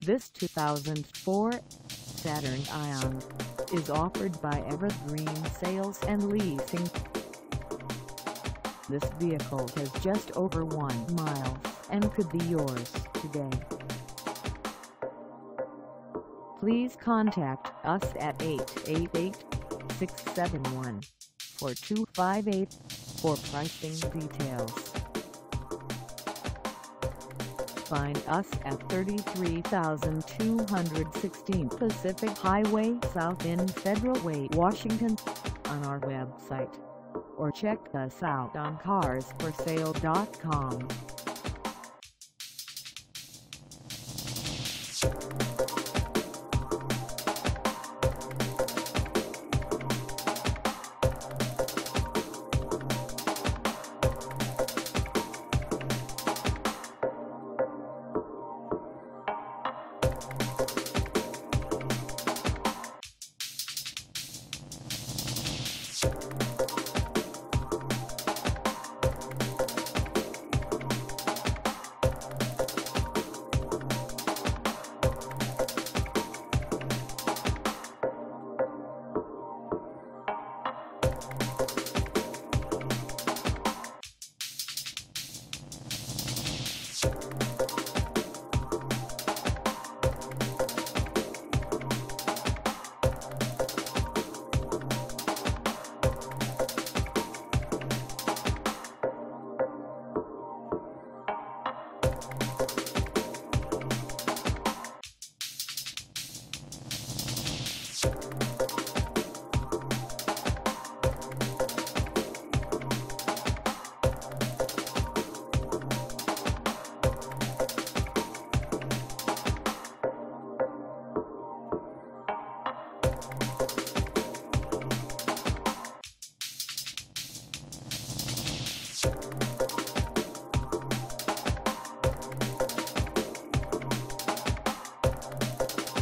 This 2004 Saturn Ion is offered by Evergreen Sales and Leasing. This vehicle has just over 1 mile and could be yours today. Please contact us at 888-671-4258 for pricing details. Find us at 33,216 Pacific Highway South in Federal Way, Washington, on our website, or check us out on carsforsale.com.